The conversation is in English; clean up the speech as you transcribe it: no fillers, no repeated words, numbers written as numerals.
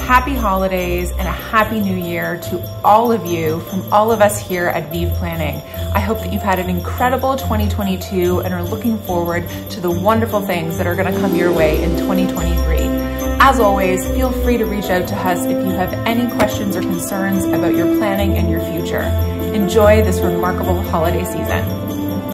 happy holidays and a happy new year to all of you from all of us here at Viive Planning. I hope that you've had an incredible 2022 and are looking forward to the wonderful things that are going to come your way in 2023. As always, feel free to reach out to us if you have any questions or concerns about your planning and your future. Enjoy this remarkable holiday season.